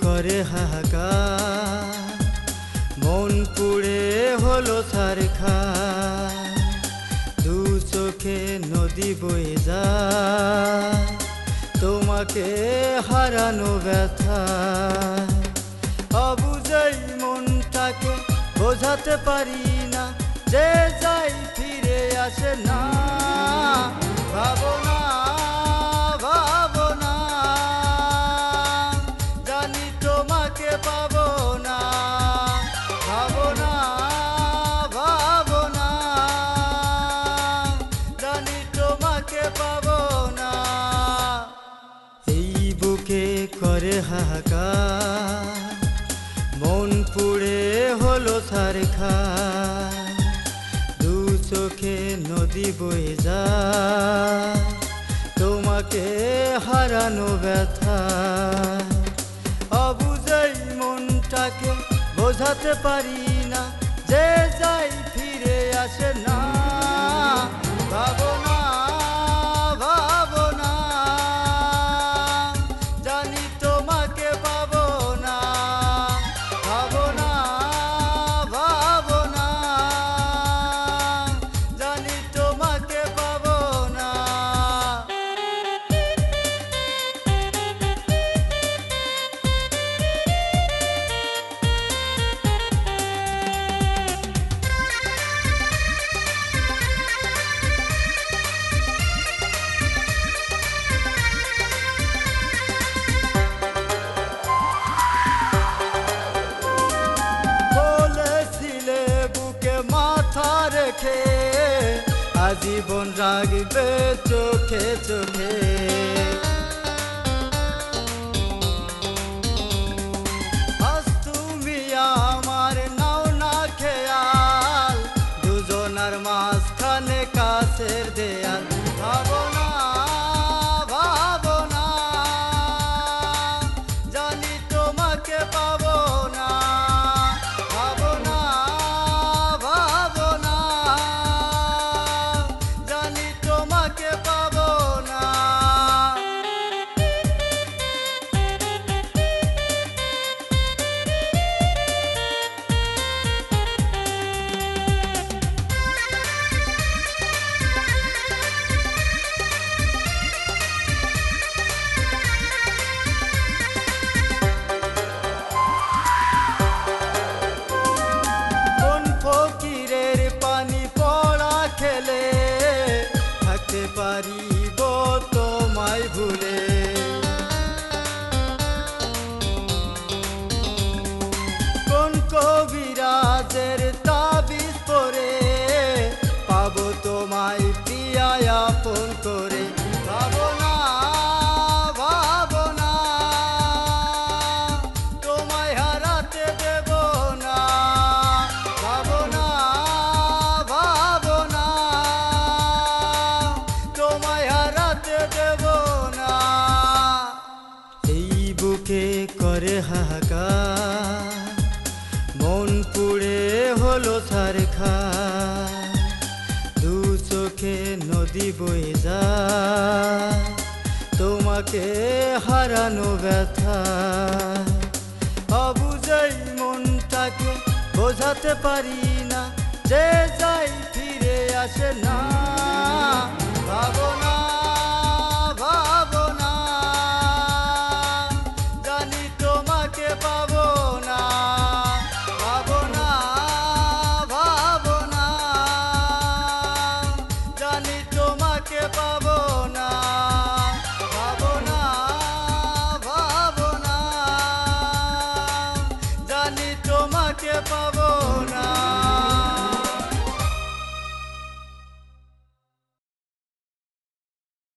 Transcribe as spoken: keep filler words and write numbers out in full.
করে হাহাকার, মন পুড়ে হলো ছারখার। দু চোখে নদী বয়ে যায়, তোমাকে হারানো ব্যথা। অবুঝেই মনটাকে বোঝাতে পারি না, যে যাই ফিরে আসে না। ভাবনা ভাবনা জানি তোমাকে পাবো না। ভাবনা ভাবনা জানি তোমাকে পাবো না। এই বুকে করে হাহাকার, মন পুড়ে হলো ছারখার। দু চোখে নদী বয়ে যায়, তোমাকে হারানো ব্যথা। অবুঝেই মনটাকে বোঝাতে পারি না, যে যাই ফিরে আসে না। ভাবনা ভাবনা জানি তোমাকে পাবো না। ভাবনা ভাবনা জানি তোমাকে পাবো না। বলেছিলে বুকে মাথা রেখে, আজীবন রাখবে চোখে চোখে। আজ তুমি আমার নাও না খেয়াল, দুজনার মাঝখানে কাছের দেয়াল। ভাবনা ভাবনা জানি তোমাকে পাবো না। ভাবনা ভাবনা জানি তোমাকে পাবো না। কোন ফকিরের পানি পড়া খেলে থাকতে পারিব তোমায় ভুলে। কোন কবিরাজের তাবিজ পরে পাবো তোমায় প্রিয়া আপন করে। ভাবনা ভাবনা তোমায় হারাতে দেব না। ভাবনা ভাবনা তোমায় হারাতে দেব না। এই বুকে করে হাহাকার, মন পুড়ে হলো ছারখার। দু চোখে নদী বয়ে যায়, তোমাকে হারানো ব্যথা। অবুঝেই মনটাকে বোঝাতে পারি না, যে যাই ফিরে আসে না। ভাবনা